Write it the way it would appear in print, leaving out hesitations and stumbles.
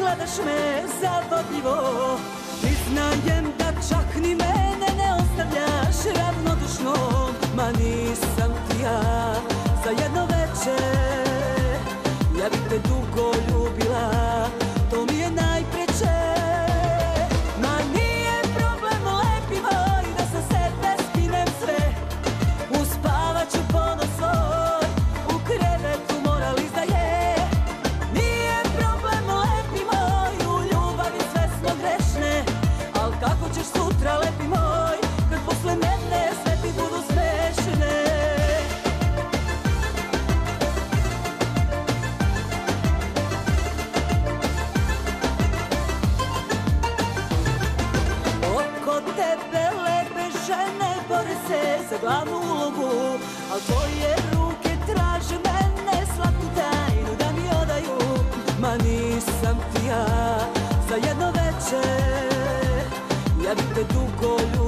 gledaš me zavodljivo. Priznajem da čak ni mene ne ostavljaš ravnodušnom. Ma nisam ti ja za jedno večer, ja bih te dugo ljubila, to mi je najpreče. Ma nije problem lepi moj da sa sebe skinem sve, uspavat ću ponos svoj, u krevetu moral izdaje. Nije problem lepi moj, u ljubavi sve smo grešne, al kako ćeš sutra lepi moj, kad posle mene sve ti budu smešne. Oko tebe lepe žene bore se za glavnu ulogu, al tvoje ruke traže mene slatku tajnu da mi odaju. Ma nisam ti ja za jedno večer, ja bih te dugo ljubila,